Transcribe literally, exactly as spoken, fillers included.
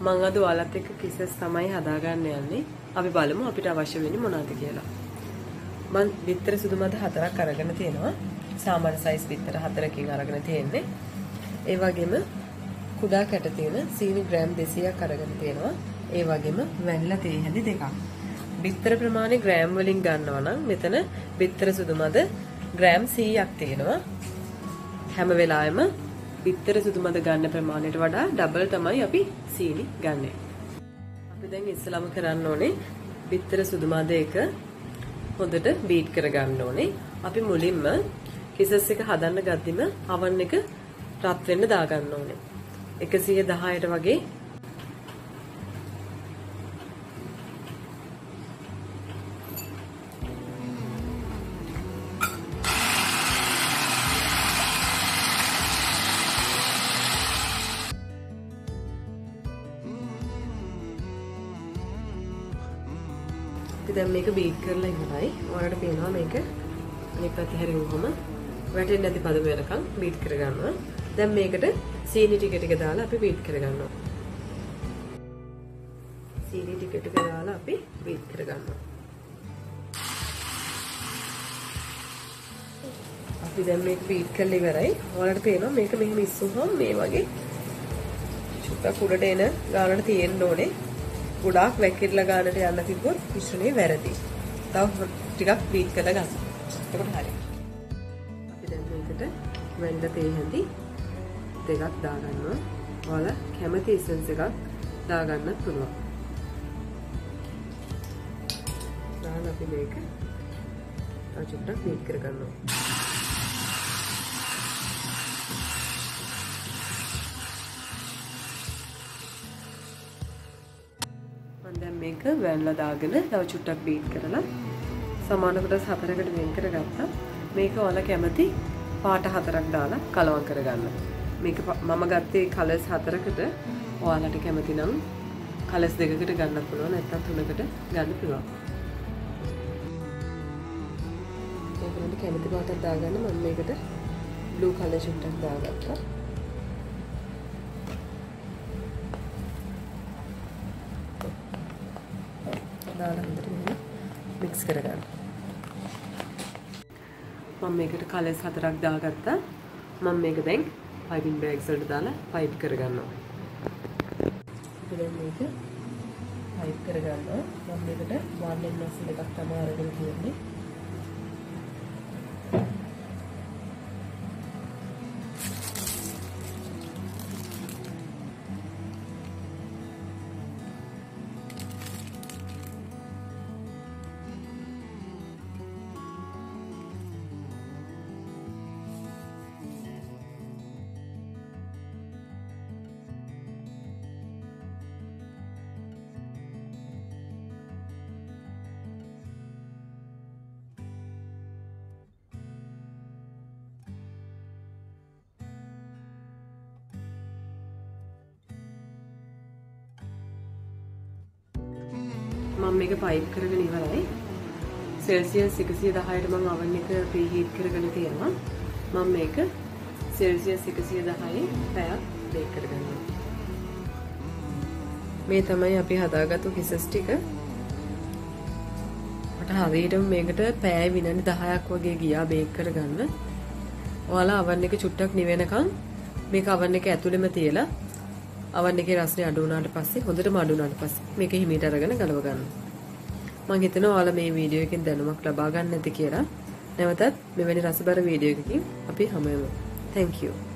මම අද ඔයාලත් එක්ක කිසස් තමයි හදාගන්න යන්නේ. අපි බලමු අපිට අවශ්‍ය වෙන්නේ මොනවද කියලා. මම බිත්තර සුදු මද හතරක් අරගෙන තියෙනවා. සාමාන්‍ය සයිස් බිත්තර හතරකින් අරගෙන තියෙන්නේ. ඒ වගේම කුඩා කැට තියෙන සීනි ග්‍රෑම් දෙසීයක් අරගෙන තියෙනවා. ඒ වගේම වැනිලා තේ හැඳි දෙකක්. බිත්තර ප්‍රමාණය ග්‍රෑම් වලින් ගන්නවා නම් මෙතන බිත්තර සුදු මද ග්‍රෑම් සීයක් තියෙනවා. හැම වෙලාවෙම බිත්තර සුදු මද ගන්න ප්‍රමාණයට වඩා ඩබල් තමයි අපි සීනි ගන්නෙ. අපි දැන් ඉස්සලම කරන්න ඕනේ බිත්තර සුදු මද එක හොඳට බීට් කරගන්න ඕනේ. අපි මුලින්ම කිසස් එක හදන්න ගද්දිම oven එක රත් වෙන්න දාගන්න ඕනේ. එකසිය දහයට වගේ දැන් මේක බීට් කරලා ඉවරයි. ඔයාලට පේනවා මේක අනිත් පැත්තේ හැරෙවුවම වැටෙන්නේ නැති පද වෙනකන් බීට් කරගන්නවා. දැන් මේකට සීනි ටික ටික දාලා අපි බීට් කරගන්නවා. සීනි ටික ටික දාලා අපි බීට් කරගන්නවා. අපි දැන් මේක බීට් කරලා ඉවරයි. ඔයාලට පේනවා මේක මෙහෙම ඉස්සුවම මේ වගේ චුට්ටක් උඩට එන ගානට තියෙන්න ඕනේ. ගොඩාක් වැක්කිරලා ගන්නට යන්න තිබ්බොත් මිශ්‍රණය වැරදි. තව ටිකක් බීට් කරලා ගන්න. එතකොට හරියි. අපි දැන් මේකට වැනිලා තේ හැඳි දෙකක් දාගන්නවා. ඔයාලා කැමති එසෙන්ස් එකක් දාගන්නත් පුළුවන්. දාලා අපි මේක තව චුට්ටක් බීට් කරගන්නවා. දැන් මේක වැනිලා දාගෙන තව චුට්ටක් බීට් කරලා සමාන කොටස් හතරකට වෙන් කරගත්තා. මේක ඔයාලා කැමති පාට හතරක් දාලා කලවම් කරගන්න. මේක මම ගත්තේ කලර්ස් හතරකට. ඔයාලට කැමති නම් කලර්ස් දෙකකට ගන්නත් පුළුවන්, නැත්නම් තුනකට ගන්න පුළුවන්. ඔයාලට කැමති පාටක් දාගන්න. මම මේකට බ්ලූ කලර් චුට්ටක් දාගත්තා. දාලා හොඳට මික්ස් කරගන්න. මම මේකට කලර්ස් හතරක් දාගත්තා. මම මේක දැන් පයිපින් බෑග්ස් වලට දාලා පයිප් කරගන්නවා. අපි දැන් මේක පයිප් කරගන්නවා. මම මේකට වර්ණෙන් මැසින් එකක් තමයි අරගෙන තියෙන්නේ. මම මේක පයිප් කරගෙන ඉවරයි. සෙල්සියස් එකසිය දහයට මම oven එක ප්‍රීහීට් කරගෙන තියෙනවා. මම මේක සෙල්සියස් එකසිය දහයේ පැයක් බේක් කරගන්නවා. මේ තමයි අපි හදාගත්තු කිසස් ටික. මට හරියටම මේකට පැය විනාඩි දහයක් වගේ ගියා බේක් කරගන්න. ඔයාලා oven එක චුට්ටක් නිවෙනකන් මේක oven එක ඇතුළෙම තියලා oven එකේ රස්නේ අඩු වුණාට පස්සේ හොඳටම අඩු වුණාට පස්සේ මේක හිමීට අරගෙන ගලව ගන්න. මම හිතනවා ඔයාලා මේ වීඩියෝ එකෙන් දැනුමක් ලබා ගන්න ඇති කියලා. නැවතත් මෙවැනි රසබර වීඩියෝ එකකින් අපි හමු වෙමු. Thank you.